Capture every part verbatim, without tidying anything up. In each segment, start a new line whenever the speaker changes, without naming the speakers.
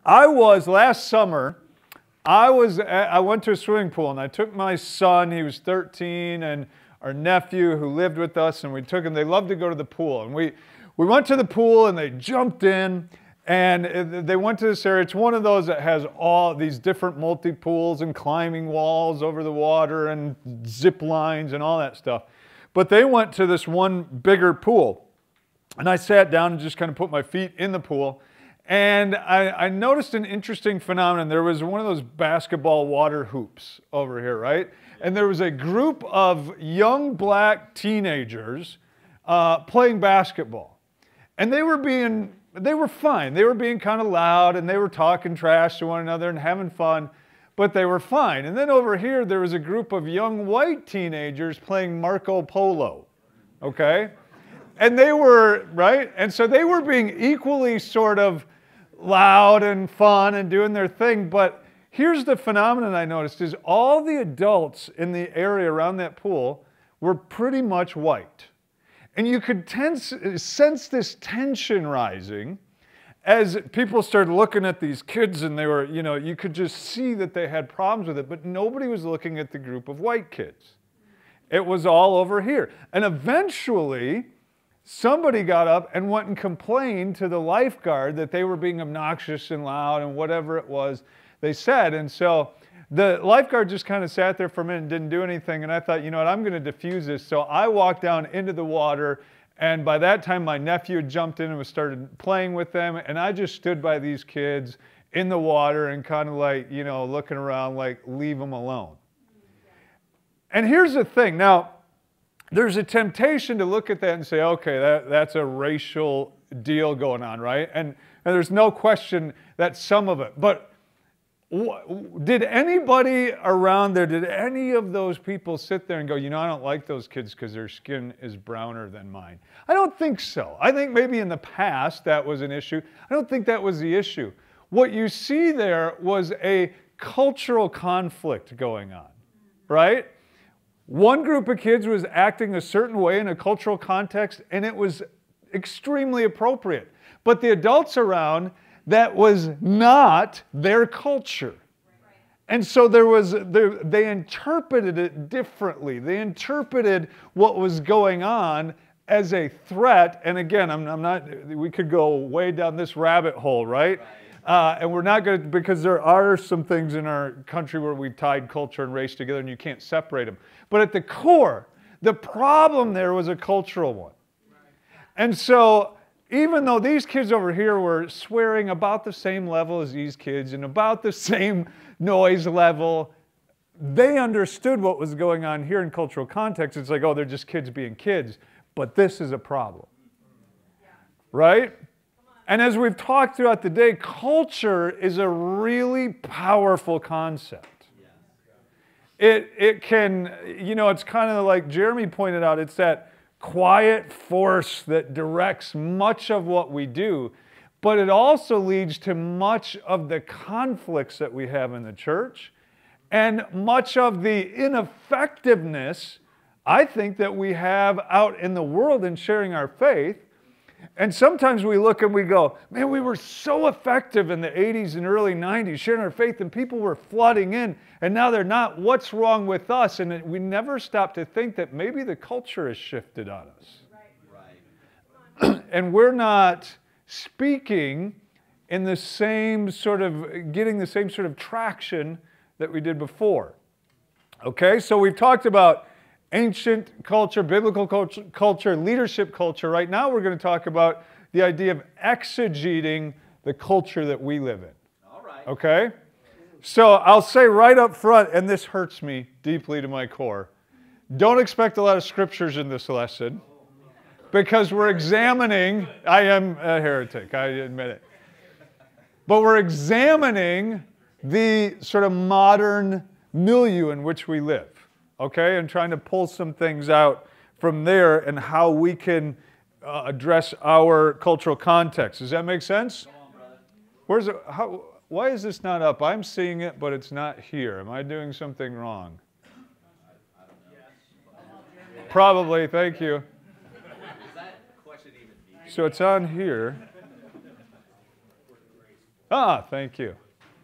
I was, last summer, I was, I went to a swimming pool and I took my son, he was thirteen, and our nephew who lived with us, and we took him. They loved to go to the pool. And we, we went to the pool and they jumped in and they went to this area. It's one of those that has all these different multi-pools and climbing walls over the water and zip lines and all that stuff. But they went to this one bigger pool. And I sat down and just kind of put my feet in the pool. And I, I noticed an interesting phenomenon. There was one of those basketball water hoops over here, right? And there was a group of young black teenagers uh, playing basketball. And they were being, they were fine. They were being kind of loud and they were talking trash to one another and having fun, but they were fine. And then over here, there was a group of young white teenagers playing Marco Polo, okay? And they were, right? And so they were being equally sort of loud and fun and doing their thing, but here's the phenomenon I noticed is all the adults in the area around that pool were pretty much white. And you could tense, sense this tension rising as people started looking at these kids and they were, you know, you could just see that they had problems with it, but nobody was looking at the group of white kids. It was all over here. And eventually, somebody got up and went and complained to the lifeguard that they were being obnoxious and loud and whatever it was they said. And so the lifeguard just kind of sat there for a minute and didn't do anything. And I thought, you know what, I'm going to diffuse this. So I walked down into the water. And by that time, my nephew had jumped in and was started playing with them. And I just stood by these kids in the water and kind of like, you know, looking around like, leave them alone. And here's the thing. Now, there's a temptation to look at that and say, okay, that, that's a racial deal going on, right? And, and there's no question that some of it. But did anybody around there, did any of those people sit there and go, you know, I don't like those kids because their skin is browner than mine? I don't think so. I think maybe in the past that was an issue. I don't think that was the issue. What you see there was a cultural conflict going on, right? One group of kids was acting a certain way in a cultural context, and it was extremely appropriate. But the adults around, that was not their culture. And so there was, there, they interpreted it differently. They interpreted what was going on as a threat. And again, I'm, I'm not, we could go way down this rabbit hole, right? Uh, and we're not going to, because there are some things in our country where we've tied culture and race together and you can't separate them. But at the core, the problem there was a cultural one. And so even though these kids over here were swearing about the same level as these kids and about the same noise level, they understood what was going on here in cultural context. It's like, oh, they're just kids being kids. But this is a problem. Right? And as we've talked throughout the day, culture is a really powerful concept. It, it can, you know, it's kind of like Jeremy pointed out, it's that quiet force that directs much of what we do, but it also leads to much of the conflicts that we have in the church and much of the ineffectiveness, I think, that we have out in the world in sharing our faith. And sometimes we look and we go, man, we were so effective in the eighties and early nineties sharing our faith and people were flooding in and now they're not. What's wrong with us? And we never stop to think that maybe the culture has shifted on us. Right. Right. And we're not speaking in the same sort of, getting the same sort of traction that we did before. Okay, so we've talked about ancient culture, biblical culture, culture, leadership culture. Right now we're going to talk about the idea of exegeting the culture that we live in. All right. Okay? So I'll say right up front, and this hurts me deeply to my core, don't expect a lot of scriptures in this lesson because we're examining, I am a heretic, I admit it, but we're examining the sort of modern milieu in which we live. Okay, and trying to pull some things out from there and how we can uh, address our cultural context. Does that make sense? Come on, brother. Where's it? How, why is this not up? I'm seeing it, but it's not here. Am I doing something wrong? Probably. Thank you. So it's on here. Ah, thank you.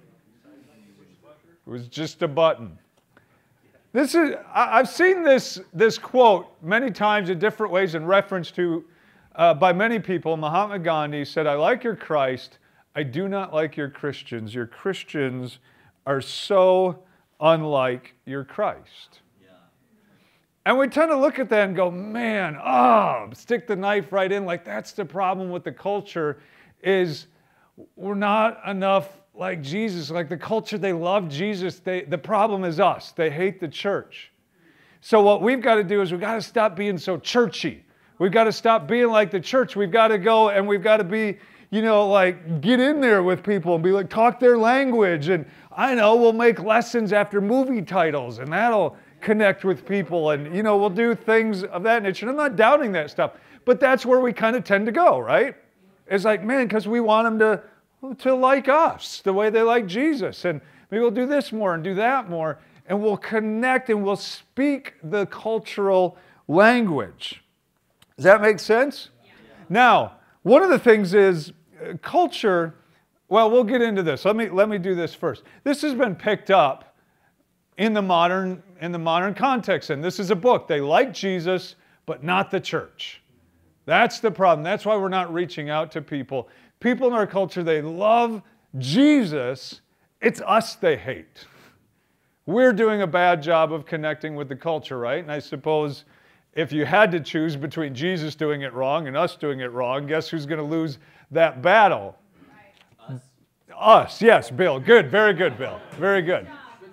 It was just a button. This is, I, I've seen this, this quote many times in different ways in reference to, uh, by many people. Mahatma Gandhi said, I like your Christ, I do not like your Christians. Your Christians are so unlike your Christ. Yeah. And we tend to look at that and go, man, oh, stick the knife right in. Like, that's the problem with the culture, is we're not enough like Jesus. Like the culture, they love Jesus. They, the problem is us. They hate the church. So what we've got to do is we've got to stop being so churchy. We've got to stop being like the church. We've got to go and we've got to be, you know, like get in there with people and be like, talk their language. And I know we'll make lessons after movie titles and that'll connect with people. And, you know, we'll do things of that nature. And I'm not doubting that stuff, but that's where we kind of tend to go, right? It's like, man, because we want them to to like us, the way they like Jesus. And maybe we'll do this more and do that more, and we'll connect and we'll speak the cultural language. Does that make sense? Yeah. Now, one of the things is uh, culture, well, we'll get into this. Let me, let me do this first. This has been picked up in the modern, in the modern context, and this is a book. They like Jesus, but not the church. That's the problem. That's why we're not reaching out to people. People in our culture, they love Jesus. It's us they hate. We're doing a bad job of connecting with the culture, right? And I suppose if you had to choose between Jesus doing it wrong and us doing it wrong, guess who's going to lose that battle? Us. Us, yes, Bill. Good, very good, Bill. Very good.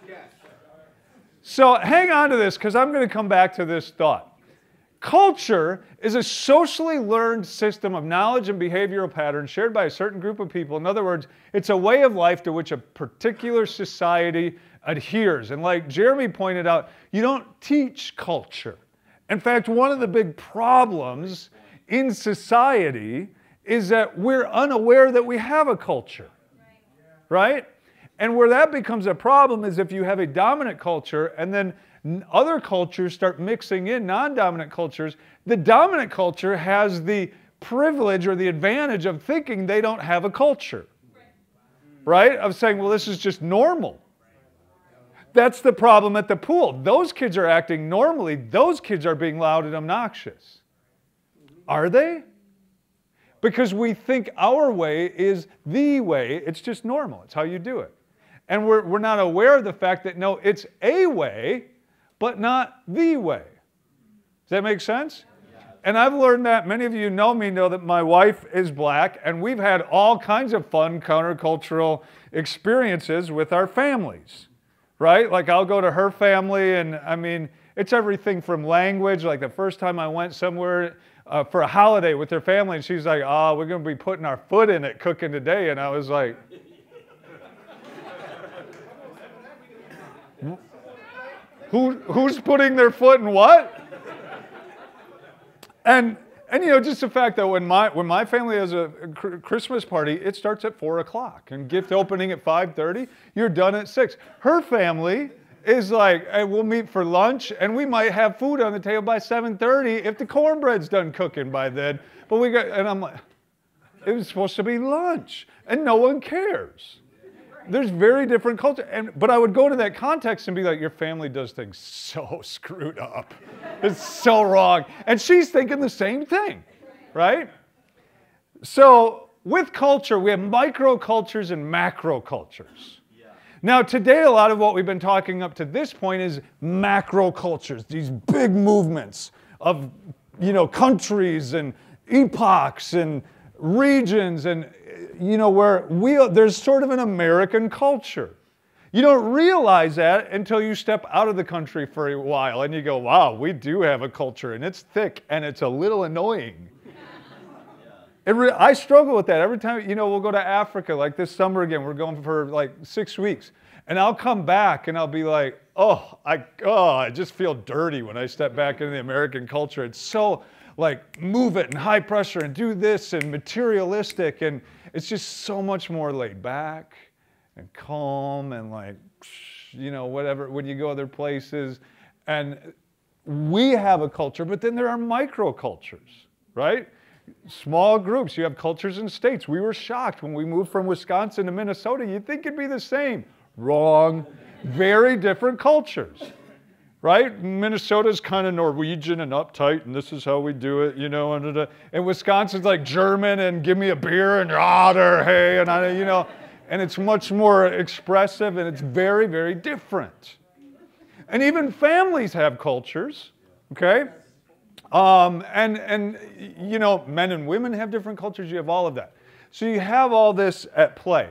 So hang on to this, because I'm going to come back to this thought. Culture is a socially learned system of knowledge and behavioral patterns shared by a certain group of people. In other words, it's a way of life to which a particular society adheres. And like Jeremy pointed out, you don't teach culture. In fact, one of the big problems in society is that we're unaware that we have a culture, right? And where that becomes a problem is if you have a dominant culture and then other cultures start mixing in non-dominant cultures. The dominant culture has the privilege or the advantage of thinking they don't have a culture, right? Of saying, well, this is just normal. That's the problem at the pool. Those kids are acting normally. Those kids are being loud and obnoxious. Are they? Because we think our way is the way. It's just normal. It's how you do it. And we're, we're not aware of the fact that, no, it's a way, but not the way. Does that make sense? And I've learned that. Many of you know me, know that my wife is black, and we've had all kinds of fun countercultural experiences with our families, right? Like I'll go to her family, and I mean, it's everything from language. Like the first time I went somewhere uh, for a holiday with her family, and she's like, oh, we're going to be putting our foot in it cooking today. And I was like, Who, who's putting their foot in what? And, and you know, just the fact that when my, when my family has a Christmas party, it starts at four o'clock. And gift opening at five thirty, you're done at six. Her family is like, hey, we'll meet for lunch, and we might have food on the table by seven thirty if the cornbread's done cooking by then. But we got, and I'm like, it was supposed to be lunch, and no one cares. There's very different culture. And, but I would go to that context and be like, your family does things so screwed up. It's so wrong. And she's thinking the same thing, right? So with culture, we have microcultures and macrocultures. Yeah. Now today, a lot of what we've been talking up to this point is macrocultures, these big movements of, you know, countries and epochs and regions, and you know, where we, there's sort of an American culture. You don't realize that until you step out of the country for a while and you go, wow, we do have a culture, and it's thick and it's a little annoying. It re- I struggle with that every time. You know, we'll go to Africa like this summer again. We're going for like six weeks. And I'll come back and I'll be like, oh, I, oh, I just feel dirty when I step back into the American culture. It's so like move it and high pressure and do this and materialistic, and it's just so much more laid back and calm and like, you know, whatever, when you go other places. And we have a culture, but then there are microcultures, right? small groups. You have cultures and states. We were shocked when we moved from Wisconsin to Minnesota. You'd think it'd be the same. Wrong. Very different cultures, right? Minnesota's kind of Norwegian and uptight, and this is how we do it, you know. And, and Wisconsin's like German and give me a beer and otter, hey, and I, you know. And it's much more expressive, and it's very, very different. And even families have cultures, okay? Um, and, and, you know, men and women have different cultures. You have all of that. So you have all this at play.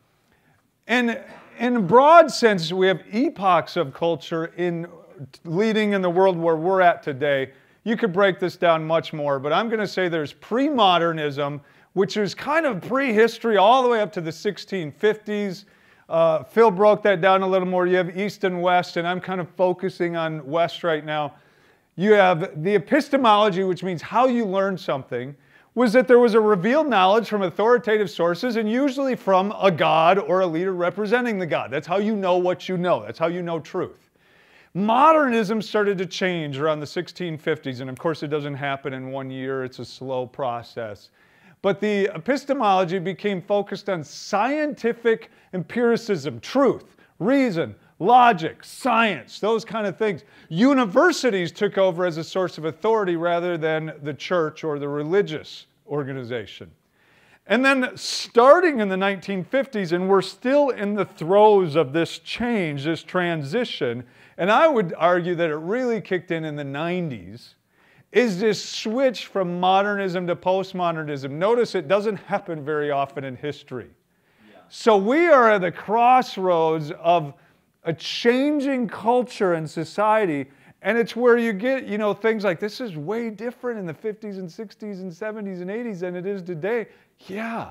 And in a broad sense, we have epochs of culture in leading in the world where we're at today. You could break this down much more, but I'm going to say there's pre-modernism, which is kind of prehistory all the way up to the sixteen fifties. Uh, Phil broke that down a little more. You have East and West, and I'm kind of focusing on West right now. You have the epistemology, which means how you learn something, was that there was a revealed knowledge from authoritative sources, and usually from a god or a leader representing the god. That's how you know what you know. That's how you know truth. Modernism started to change around the sixteen fifties, and of course it doesn't happen in one year. It's a slow process. But the epistemology became focused on scientific empiricism, truth, reason, logic, science, those kind of things. Universities took over as a source of authority rather than the church or the religious organization. And then starting in the nineteen fifties, and we're still in the throes of this change, this transition, and I would argue that it really kicked in in the nineties, is this switch from modernism to postmodernism. Notice it doesn't happen very often in history. Yeah. So we are at the crossroads of a changing culture and society, and it's where you get, you know, things like this is way different in the fifties and sixties and seventies and eighties than it is today. Yeah,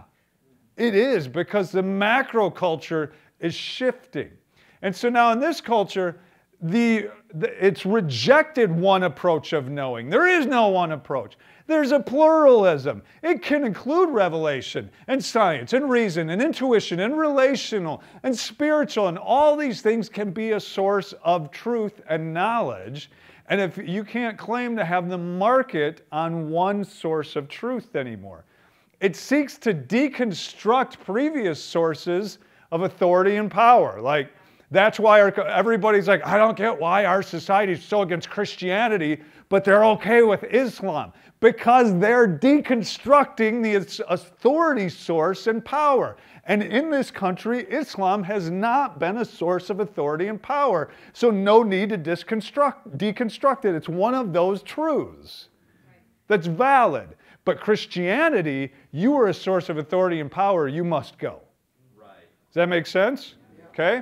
it is, because the macro culture is shifting. And so now in this culture, the, the it's rejected one approach of knowing. There is no one approach. There's a pluralism. It can include revelation and science and reason and intuition and relational and spiritual, and all these things can be a source of truth and knowledge. And if you can't claim to have the market on one source of truth anymore, it seeks to deconstruct previous sources of authority and power. Like, that's why our, everybody's like, I don't get why our society is so against Christianity, but they're okay with Islam. Because they're deconstructing the authority source and power. And in this country, Islam has not been a source of authority and power. So no need to deconstruct, deconstruct it. It's one of those truths that's valid. But Christianity, you are a source of authority and power, you must go. Right. Does that make sense? Okay?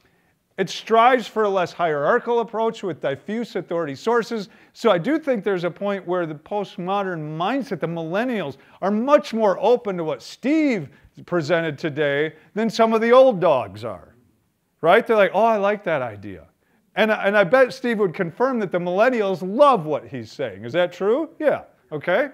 It strives for a less hierarchical approach with diffuse authority sources. So I do think there's a point where the postmodern mindset, the millennials, are much more open to what Steve presented today than some of the old dogs are. Right? They're like, oh, I like that idea. And, and I bet Steve would confirm that the millennials love what he's saying. Is that true? Yeah. Okay?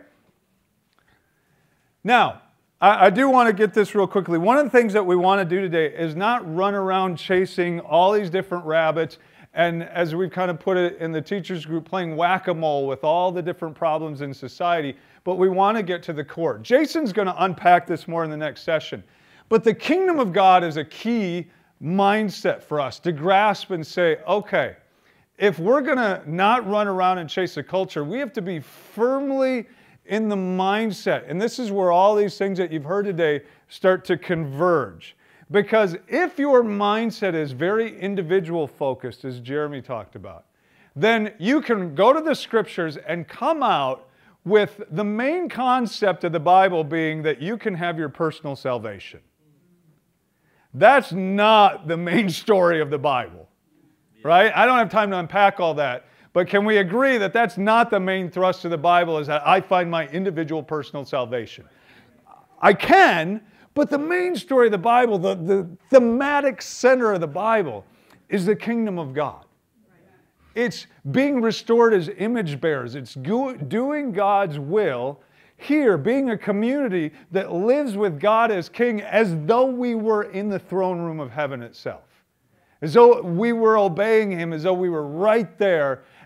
Now, I, I do want to get this real quickly. One of the things that we want to do today is not run around chasing all these different rabbits and, as we've kind of put it in the teachers group, playing whack-a-mole with all the different problems in society, but we want to get to the core. Jason's going to unpack this more in the next session. But the kingdom of God is a key mindset for us to grasp and say, okay, if we're going to not run around and chase a culture, we have to be firmly in the mindset. And this is where all these things that you've heard today start to converge. Because if your mindset is very individual focused, as Jeremy talked about, then you can go to the scriptures and come out with the main concept of the Bible being that you can have your personal salvation. That's not the main story of the Bible, right? I don't have time to unpack all that. But can we agree that that's not the main thrust of the Bible, is that I find my individual personal salvation? I can, but the main story of the Bible, the, the thematic center of the Bible, is the kingdom of God. It's being restored as image bearers. It's go, doing God's will here, being a community that lives with God as King as though we were in the throne room of heaven itself. As though we were obeying Him, as though we were right there.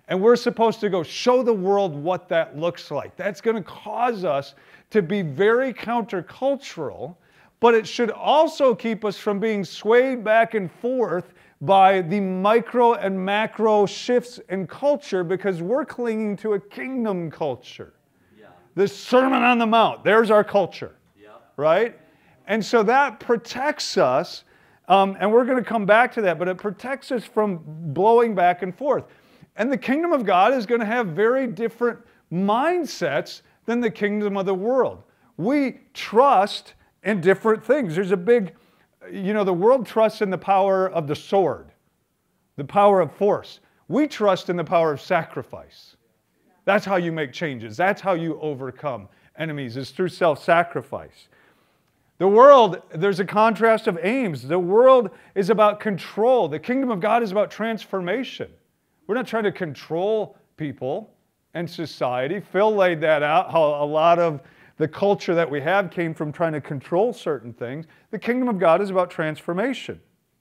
And we're supposed to go show the world what that looks like. That's going to cause us to be very countercultural, but it should also keep us from being swayed back and forth by the micro and macro shifts in culture, because we're clinging to a kingdom culture. Yeah. The Sermon on the Mount, there's our culture, yeah. Right? And so that protects us, um, and we're going to come back to that, but it protects us from blowing back and forth. And the kingdom of God is going to have very different mindsets than the kingdom of the world. We trust in different things. There's a big, you know, the world trusts in the power of the sword, the power of force. We trust in the power of sacrifice. That's how you make changes. That's how you overcome enemies, is through self-sacrifice. The world, there's a contrast of aims. The world is about control. The kingdom of God is about transformation. We're not trying to control people and society. Phil laid that out, how a lot of the culture that we have came from trying to control certain things. The kingdom of God is about transformation.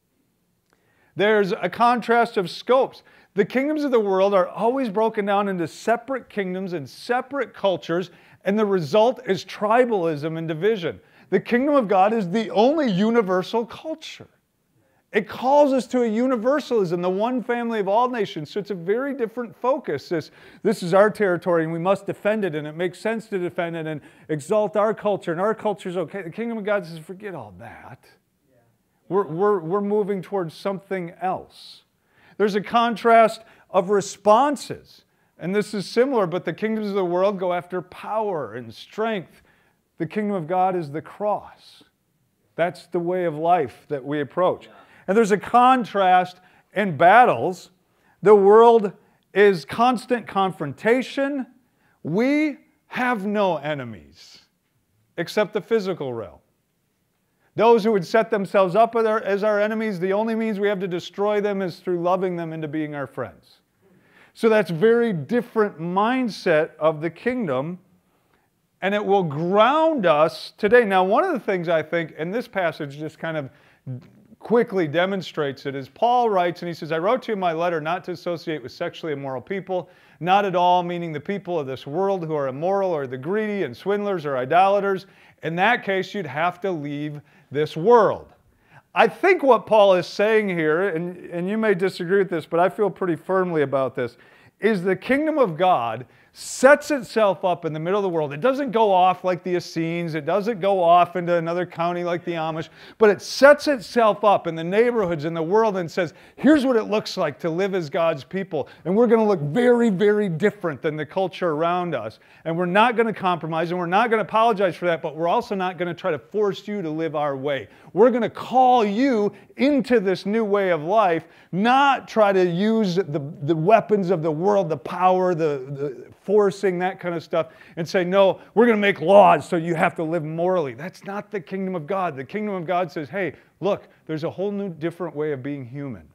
There's a contrast of scopes. The kingdoms of the world are always broken down into separate kingdoms and separate cultures, and the result is tribalism and division. The kingdom of God is the only universal culture. It calls us to a universalism, the one family of all nations. So it's a very different focus. This, this is our territory and we must defend it, and it makes sense to defend it and exalt our culture, and our culture is okay. The kingdom of God says, forget all that. Yeah. We're, we're, we're moving towards something else. There's a contrast of responses. And this is similar, but the kingdoms of the world go after power and strength. The kingdom of God is the cross. That's the way of life that we approach. Yeah. And there's a contrast in battles. The world is constant confrontation. We have no enemies except the physical realm. Those who would set themselves up as our enemies, the only means we have to destroy them is through loving them into being our friends. So that's a very different mindset of the kingdom, and it will ground us today. Now, one of the things I think, and this passage just kind of quickly demonstrates it, is Paul writes, and he says, I wrote to you in my letter not to associate with sexually immoral people, not at all, meaning the people of this world who are immoral or the greedy and swindlers or idolaters. In that case, you'd have to leave this world. I think what Paul is saying here, and, and you may disagree with this, but I feel pretty firmly about this, is the kingdom of God sets itself up in the middle of the world. It doesn't go off like the Essenes. It doesn't go off into another county like the Amish. But it sets itself up in the neighborhoods, in the world, and says, here's what it looks like to live as God's people. And we're going to look very, very different than the culture around us. And we're not going to compromise, and we're not going to apologize for that, but we're also not going to try to force you to live our way. We're going to call you into this new way of life, not try to use the, the weapons of the world, the power, the, the forcing, that kind of stuff, and say, no, we're going to make laws so you have to live morally. That's not the kingdom of God. The kingdom of God says, hey, look, there's a whole new different way of being human.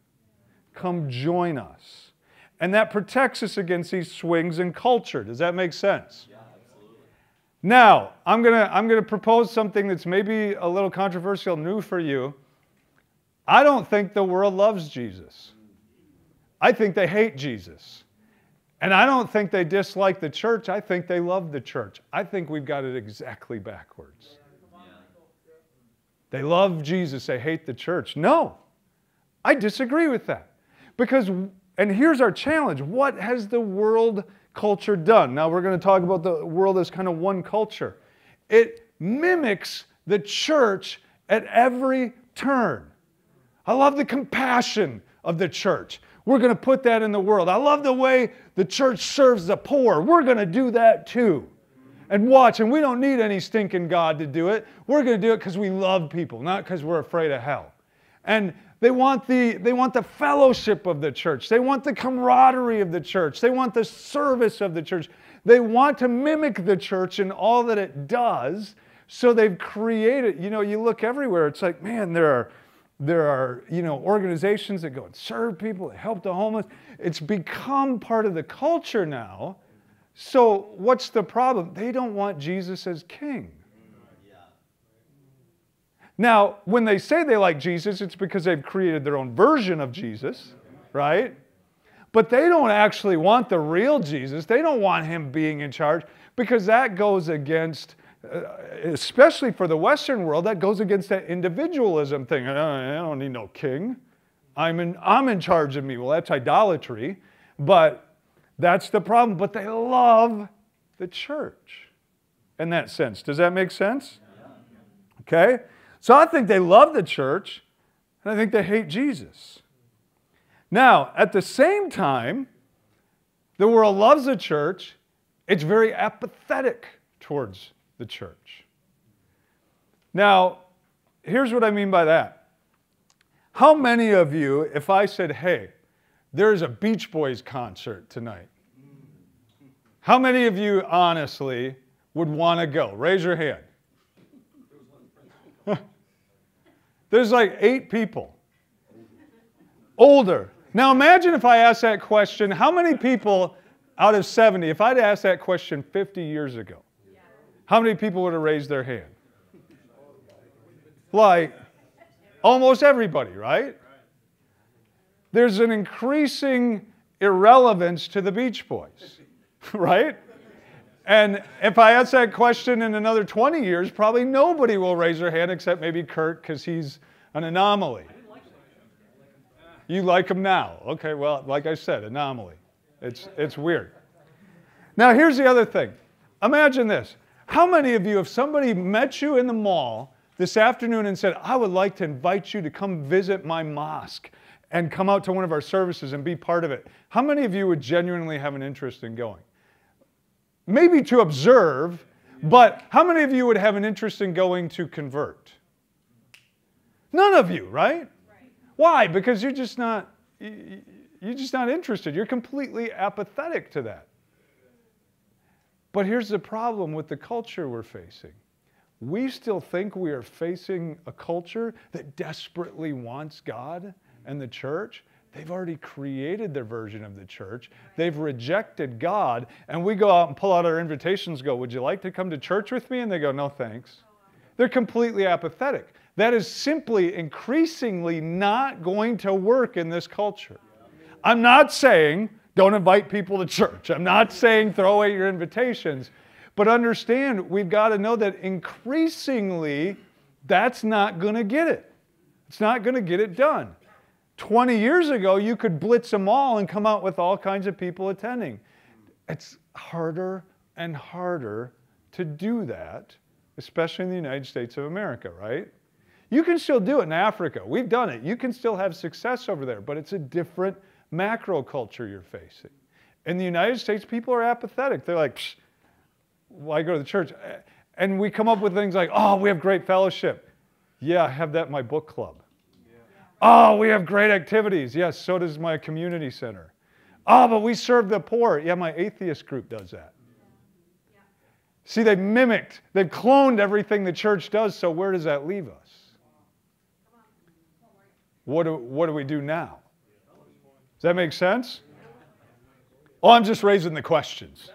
Come join us. And that protects us against these swings in culture. Does that make sense? Yeah, absolutely. Now, I'm going to I'm going to propose something that's maybe a little controversial, new for you. I don't think the world loves Jesus. I think they hate Jesus. And I don't think they dislike the church. I think they love the church. I think we've got it exactly backwards. Yeah. They love Jesus. They hate the church. No, I disagree with that. Because, and here's our challenge. What has the world culture done? Now we're going to talk about the world as kind of one culture. It mimics the church at every turn. I love the compassion of the church. We're going to put that in the world. I love the way the church serves the poor. We're going to do that too. And watch, and we don't need any stinking God to do it. We're going to do it because we love people, not because we're afraid of hell. And they want the, they want the fellowship of the church. They want the camaraderie of the church. They want the service of the church. They want to mimic the church in all that it does. So they've created, you know, you look everywhere. It's like, man, there are... There are, you know, organizations that go and serve people, that help the homeless. It's become part of the culture now. So what's the problem? They don't want Jesus as king. Yeah. Now, when they say they like Jesus, it's because they've created their own version of Jesus, right? But they don't actually want the real Jesus. They don't want him being in charge, because that goes against, uh, especially for the Western world, that goes against that individualism thing. I don't, I don't need no king. I'm in, I'm in charge of me. Well, that's idolatry, but that's the problem. But they love the church in that sense. Does that make sense? Okay? So I think they love the church, and I think they hate Jesus. Now, at the same time, the world loves the church. It's very apathetic towards the church. Now, here's what I mean by that. How many of you, if I said, hey, there's a Beach Boys concert tonight, how many of you honestly would want to go? Raise your hand. There's like eight people. Older. Now imagine if I asked that question, how many people out of seventy, if I'd asked that question fifty years ago, how many people would have raised their hand? Like almost everybody, right? There's an increasing irrelevance to the Beach Boys, right? And if I ask that question in another twenty years, probably nobody will raise their hand except maybe Kurt, because he's an anomaly. You like him now. Okay, well, like I said, anomaly. It's, it's weird. Now, here's the other thing. Imagine this. How many of you, if somebody met you in the mall this afternoon and said, I would like to invite you to come visit my mosque and come out to one of our services and be part of it, how many of you would genuinely have an interest in going? Maybe to observe, but how many of you would have an interest in going to convert? None of you, right? Why? Because you're just not, you're just not interested. You're completely apathetic to that. But here's the problem with the culture we're facing. We still think we are facing a culture that desperately wants God and the church. They've already created their version of the church. They've rejected God. And we go out and pull out our invitations, go, would you like to come to church with me? And they go, no, thanks. They're completely apathetic. That is simply increasingly not going to work in this culture. I'm not saying don't invite people to church. I'm not saying throw away your invitations. But understand, we've got to know that increasingly that's not going to get it. It's not going to get it done. twenty years ago, you could blitz them all and come out with all kinds of people attending. It's harder and harder to do that, especially in the United States of America, right? You can still do it in Africa. We've done it. You can still have success over there, but it's a different macro culture you're facing. In the United States, people are apathetic. They're like, psh, why go to the church? And we come up with things like, oh, we have great fellowship. Yeah, I have that in my book club. Oh, we have great activities. Yes, so does my community center. Oh, but we serve the poor. Yeah, my atheist group does that. Yeah. See, they've mimicked, they've cloned everything the church does, so where does that leave us? What do, what do we do now? Does that make sense? Oh, I'm just raising the questions.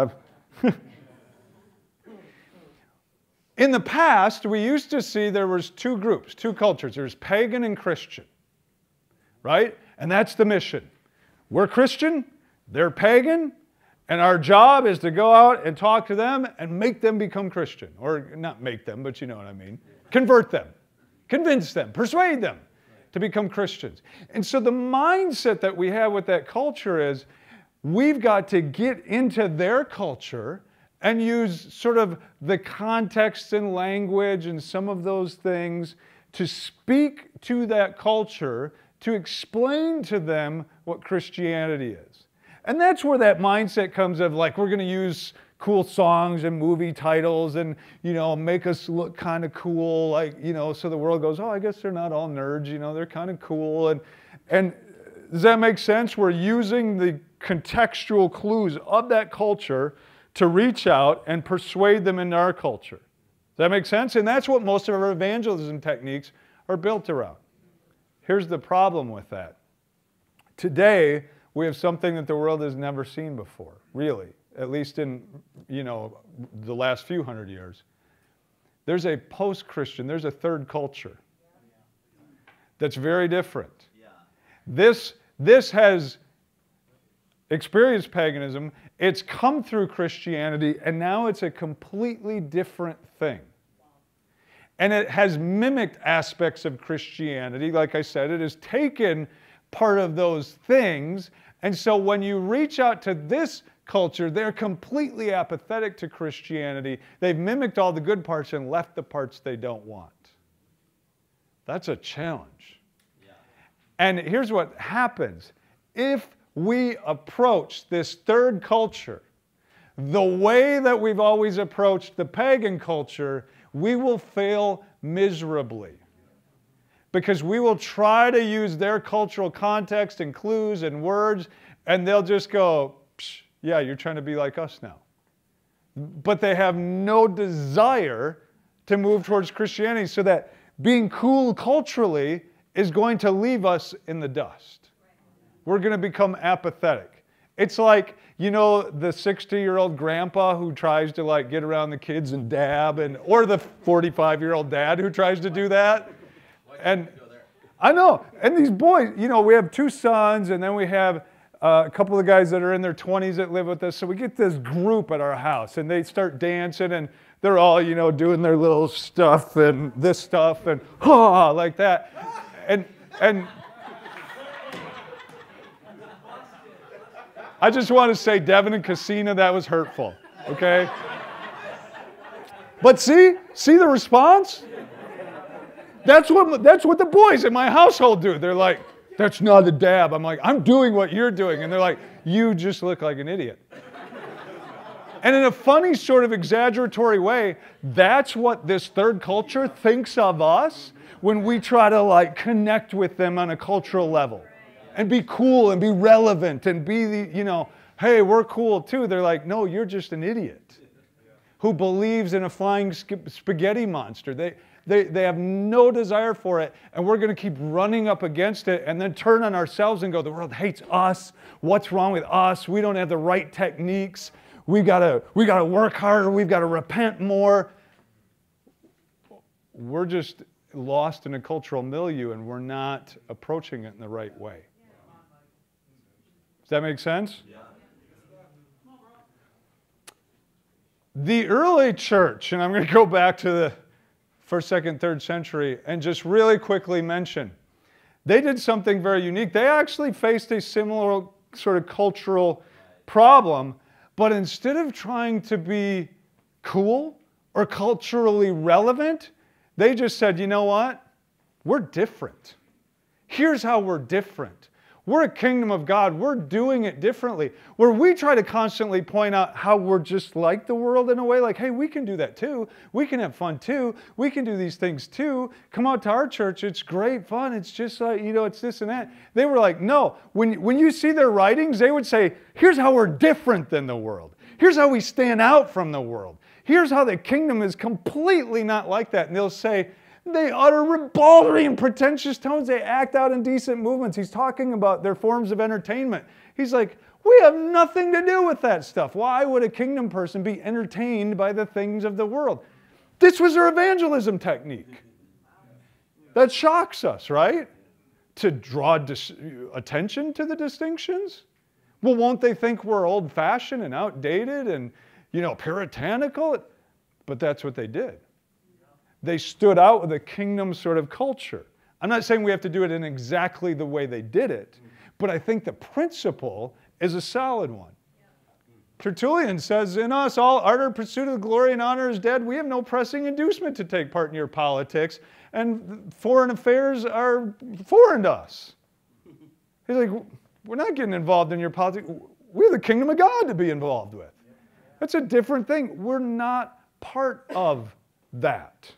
In the past, we used to see there was two groups, two cultures. There's pagan and Christian, right? And that's the mission. We're Christian, they're pagan, and our job is to go out and talk to them and make them become Christian. Or not make them, but you know what I mean. Convert them, convince them, persuade them to become Christians. And so the mindset that we have with that culture is we've got to get into their culture and use sort of the context and language and some of those things to speak to that culture, to explain to them what Christianity is. And that's where that mindset comes of like, we're going to use cool songs and movie titles and, you know, make us look kind of cool, like, you know, so the world goes, oh, I guess they're not all nerds, you know, they're kind of cool. And, and does that make sense? We're using the contextual clues of that culture to reach out and persuade them into our culture. Does that make sense? And that's what most of our evangelism techniques are built around. Here's the problem with that. Today, we have something that the world has never seen before, really, at least in, you know, the last few hundred years. There's a post-Christian, there's a third culture that's very different. This, this has experienced paganism, it's come through Christianity, and now it's a completely different thing. And it has mimicked aspects of Christianity. Like I said, it has taken part of those things. And so when you reach out to this culture, they're completely apathetic to Christianity. They've mimicked all the good parts and left the parts they don't want. That's a challenge. Yeah. And here's what happens. If we approach this third culture the way that we've always approached the pagan culture, we will fail miserably. Because we will try to use their cultural context and clues and words, and they'll just go, Psh, yeah, you're trying to be like us now. But they have no desire to move towards Christianity, so that being cool culturally is going to leave us in the dust. We're going to become apathetic. It's like, you know, the sixty-year-old grandpa who tries to like get around the kids and dab, and or the forty-five-year-old dad who tries to do that. And I know, and these boys, you know, we have two sons, and then we have uh, a couple of guys that are in their twenties that live with us. So we get this group at our house, and they start dancing, and they're all, you know, doing their little stuff and this stuff and ha, like that. And and I just want to say, Devin and Cassina, that was hurtful, okay? But see, see the response? That's what, that's what the boys in my household do. They're like, that's not a dab. I'm like, I'm doing what you're doing. And they're like, you just look like an idiot. And in a funny sort of exaggeratory way, that's what this third culture thinks of us when we try to like connect with them on a cultural level and be cool and be relevant and be the, you know, hey, we're cool too. They're like, no, you're just an idiot who believes in a flying spaghetti monster. They, They, they have no desire for it, and we're going to keep running up against it and then turn on ourselves and go, the world hates us. What's wrong with us? We don't have the right techniques. We've got to, we got to work harder. We've got to repent more. We're just lost in a cultural milieu, and we're not approaching it in the right way. Does that make sense? Yeah. The early church, and I'm going to go back to the first, second, third century, and just really quickly mention, they did something very unique. They actually faced a similar sort of cultural problem, but instead of trying to be cool or culturally relevant, they just said, you know what? We're different. Here's how we're different. We're a kingdom of God. We're doing it differently. Where we try to constantly point out how we're just like the world in a way, like, hey, we can do that too. We can have fun too. We can do these things too. Come out to our church. It's great fun. It's just like, you know, it's this and that. They were like, no. When, when you see their writings, they would say, here's how we're different than the world. Here's how we stand out from the world. Here's how the kingdom is completely not like that. And they'll say, they utter ribaldry and pretentious tones. They act out indecent movements. He's talking about their forms of entertainment. He's like, we have nothing to do with that stuff. Why would a kingdom person be entertained by the things of the world? This was their evangelism technique. That shocks us, right? To draw dis- attention to the distinctions? Well, won't they think we're old-fashioned and outdated and, you know, puritanical? But that's what they did. They stood out with a kingdom sort of culture. I'm not saying we have to do it in exactly the way they did it, but I think the principle is a solid one. Tertullian says, in us all ardor, pursuit of glory and honor is dead. We have no pressing inducement to take part in your politics, and foreign affairs are foreign to us. He's like, we're not getting involved in your politics. We're the kingdom of God to be involved with. That's a different thing. We're not part of that.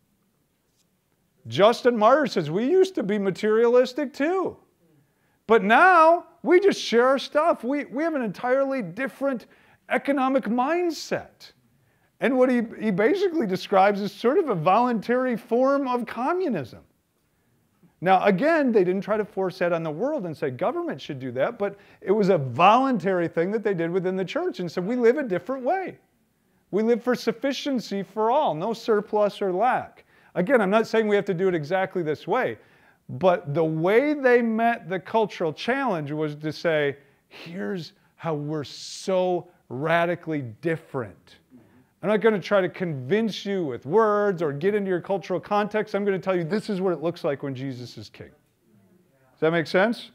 Justin Martyr says, we used to be materialistic too. But now, we just share our stuff. We, we have an entirely different economic mindset. And what he, he basically describes is sort of a voluntary form of communism. Now, again, they didn't try to force that on the world and say government should do that, but it was a voluntary thing that they did within the church and said, we live a different way. We live for sufficiency for all, no surplus or lack. Again, I'm not saying we have to do it exactly this way, but the way they met the cultural challenge was to say, Here's how we're so radically different. I'm not going to try to convince you with words or get into your cultural context. I'm going to tell you this is what it looks like when Jesus is king. Does that make sense?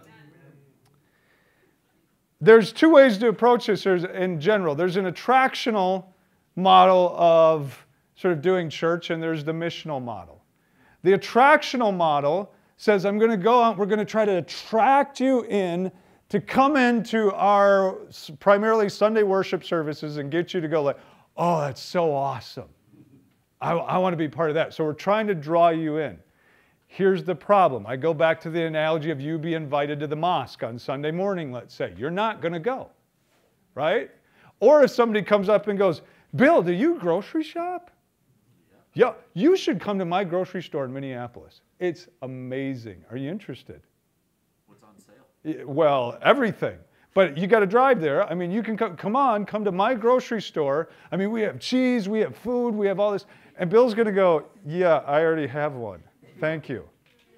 There's two ways to approach this in general. There's an attractional model of sort of doing church, and there's the missional model. The attractional model says, I'm going to go out, we're going to try to attract you in to come into our primarily Sunday worship services and get you to go like, oh, that's so awesome. I, I want to be part of that. So we're trying to draw you in. Here's the problem. I go back to the analogy of you be invited to the mosque on Sunday morning, let's say. You're not going to go, right? Or if somebody comes up and goes, Bill, do you grocery shop? Yeah, you should come to my grocery store in Minneapolis. It's amazing. Are you interested?
What's on sale?
Well, everything. But you got to drive there. I mean, you can come, come on, come to my grocery store. I mean, we have cheese, we have food, we have all this. And Bill's going to go, yeah, I already have one. Thank you.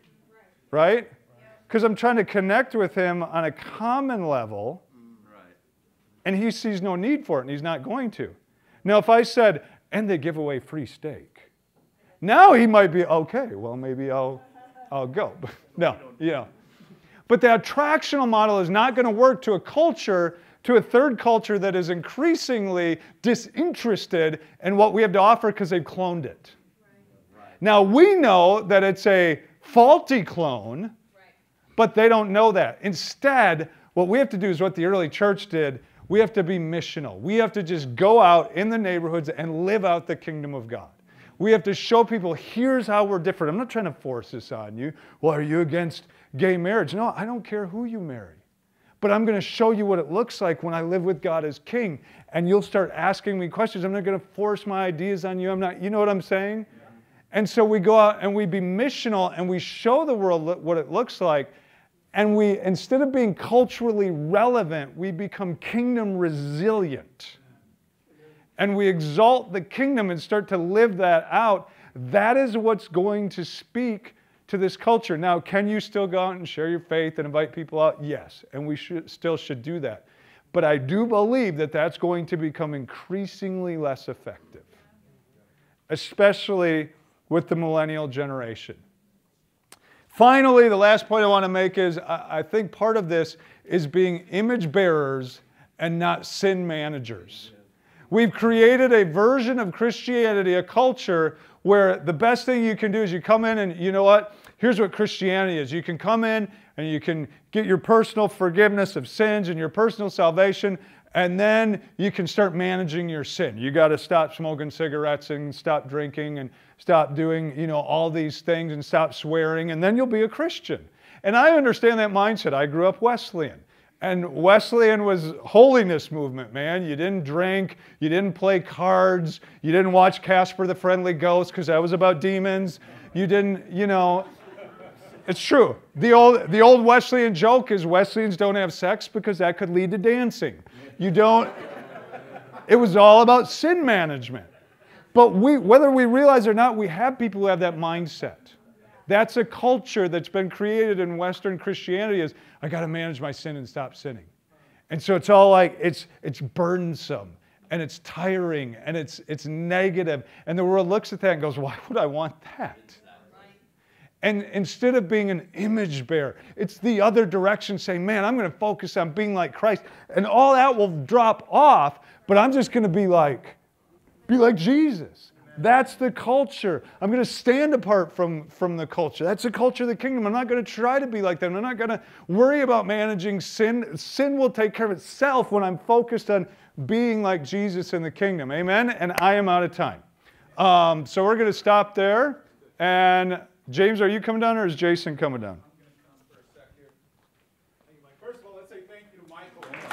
Right? Because I'm trying to connect with him on a common level, and he sees no need for it, and he's not going to. Now, if I said, and they give away free steak, now he might be, okay, well, maybe I'll, I'll go. No, you know. But the attractional model is not going to work to a culture, to a third culture that is increasingly disinterested in what we have to offer because they've cloned it. Now, we know that it's a faulty clone, but they don't know that. Instead, what we have to do is what the early church did. We have to be missional. We have to just go out in the neighborhoods and live out the kingdom of God. We have to show people, here's how we're different. I'm not trying to force this on you. Well, are you against gay marriage? No, I don't care who you marry. But I'm going to show you what it looks like when I live with God as king. And you'll start asking me questions. I'm not going to force my ideas on you. I'm not, you know what I'm saying? And so we go out and we be missional and we show the world what it looks like. And we, instead of being culturally relevant, we become kingdom resilient. And we exalt the kingdom and start to live that out. That is what's going to speak to this culture. Now, can you still go out and share your faith and invite people out? Yes, and we should, still should do that. But I do believe that that's going to become increasingly less effective, especially with the millennial generation. Finally, the last point I want to make is I, I think part of this is being image bearers and not sin managers. We've created a version of Christianity, a culture where the best thing you can do is you come in and, you know what, here's what Christianity is. You can come in and you can get your personal forgiveness of sins and your personal salvation, and then you can start managing your sin. You got to stop smoking cigarettes and stop drinking and stop doing, you know, all these things and stop swearing, and then you'll be a Christian. And I understand that mindset. I grew up Wesleyan. And Wesleyan was holiness movement, man. You didn't drink, you didn't play cards, you didn't watch Casper the Friendly Ghost because that was about demons. You didn't, you know, it's true. The old, the old Wesleyan joke is Wesleyans don't have sex because that could lead to dancing. You don't, it was all about sin management. But we, whether we realize it or not, we have people who have that mindset. That's a culture that's been created in Western Christianity is, I got to manage my sin and stop sinning. And so it's all like, it's, it's burdensome, and it's tiring, and it's, it's negative. And the world looks at that and goes, why would I want that? And instead of being an image bearer, it's the other direction saying, man, I'm going to focus on being like Christ. And all that will drop off, but I'm just going to be like, be like Jesus. That's the culture. I'm going to stand apart from, from the culture. That's the culture of the kingdom. I'm not going to try to be like them. I'm not going to worry about managing sin. Sin will take care of itself when I'm focused on being like Jesus in the kingdom. Amen? And I am out of time. Um, so we're going to stop there. And James, are you coming down or is Jason coming down?
I'm going to come for a sec here. First of all, let's say thank you to Michael.